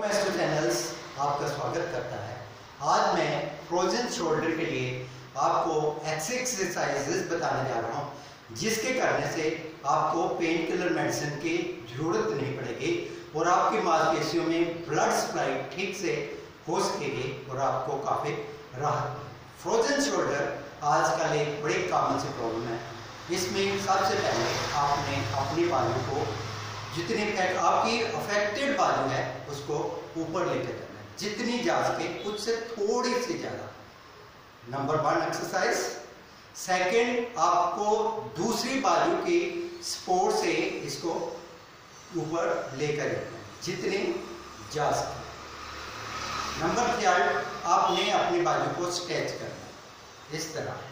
Master channels आपका स्वागत करता है। आज मैं फ्रोजन शोल्डर के लिए आपको ऐसे एक्सरसाइजेस बताने जा रहा हूँ जिसके करने से आपको पेन किलर मेडिसिन की जरूरत नहीं पड़ेगी और आपकी मांसपेशियों में ब्लड सप्लाई ठीक से हो सकेगी और आपको काफ़ी राहत। फ्रोजन शोल्डर आजकल एक बड़ी कॉमन सी प्रॉब्लम है। इसमें सबसे पहले आपने अपनी बाजू को जितनी आपकी अफेक्टेड बाजू है उसको ऊपर लेकर जाना है, जितनी जा सके उससे थोड़ी सी ज़्यादा। Number 1 exercise. सेकंड, आपको दूसरी बाजू की सपोर्ट से इसको ऊपर लेकर जाना है, जितनी जा सके। नंबर 3, आपने अपनी बाजू को स्ट्रेच करना है इस तरह।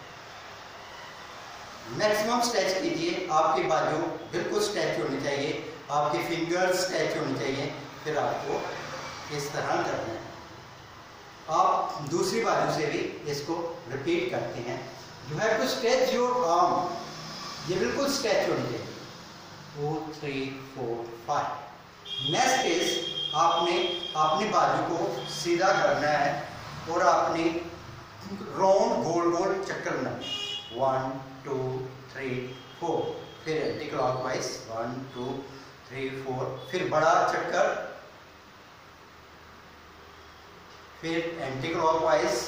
मैक्सिमम स्ट्रेच कीजिए, आपकी बाजू बिल्कुल स्ट्रेच होनी चाहिए, आपकी फिंगर्स स्ट्रेच होनी चाहिए, फिर आपको इस तरह करना है। आप दूसरी बाजू से भी इसको रिपीट करते हैं। You have to stretch your arm, ये बिल्कुल स्ट्रेच होनी चाहिए। 2 3 4 5। नेक्स्ट इज आपने अपनी बाजू को सीधा करना है और आपने राउंड गोल गोल चक्कर बनाना है। 1 2 3 4। फिर एंटी क्लॉकवाइज 1 2 3 4। फिर बड़ा चक्कर, फिर एंटी क्लॉकवाइज।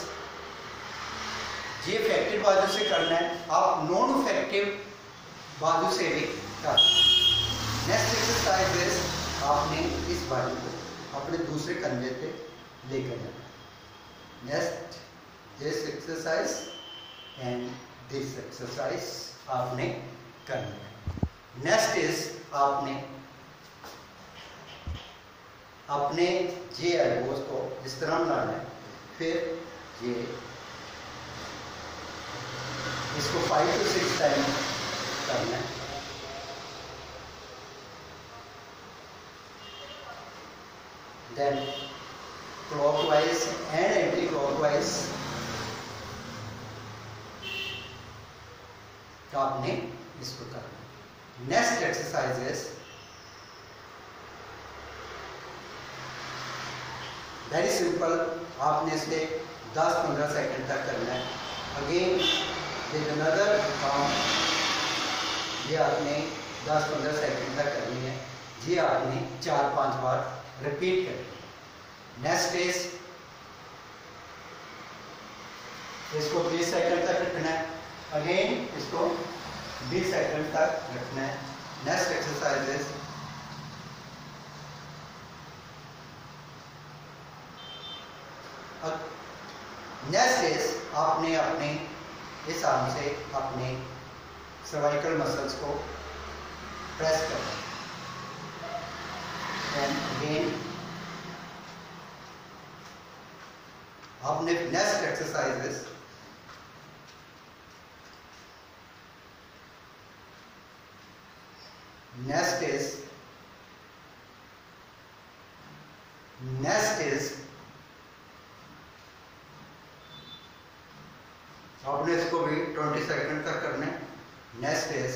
ये इफेक्टिव बाजू से करना है, आप नॉन इफेक्टिव बाजू से भी कर। नेक्स्ट एक्सरसाइज इज आपने इस बाजू को अपने दूसरे कंधे पे लेकर जाना। Next this exercise and this exercise आपने करना है। नेक्स्ट इज आपने अपने ये एल्बोज को इस तरह बनाना है, फिर ये इसको 5 to 6 टाइम करना है। Then clockwise and anti clockwise आपने इसको करना है। Next exercise is very simple, आपने इसे 10-15 सेकंड तक करना है। अगेन विद अनदर काउंट, ये आपने 10-15 सेकंड तक करनी है। ये आपने 4-5 बार रिपीट करनी है। नेक्स्ट इज इसको 20 सेकंड तक रखना है। अगेन इसको 20 सेकंड तक रखना है। Next exercise is next is आपने अपने इस आर्म से अपने सर्वाइकल मसल्स को प्रेस करना है। अगेन आपने next exercise is next is आपने इसको भी 20 सेकंड तक करना है। नेक्स्ट इज,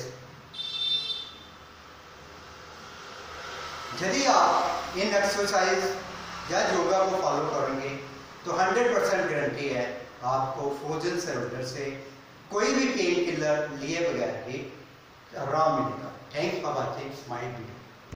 यदि आप इन एक्सरसाइज या योगा को फॉलो करेंगे तो 100% गारंटी है आपको फ्रोजन शोल्डर से कोई भी पेन किलर लिए बगैर ही आराम मिलेगा। Thanks for watching my video.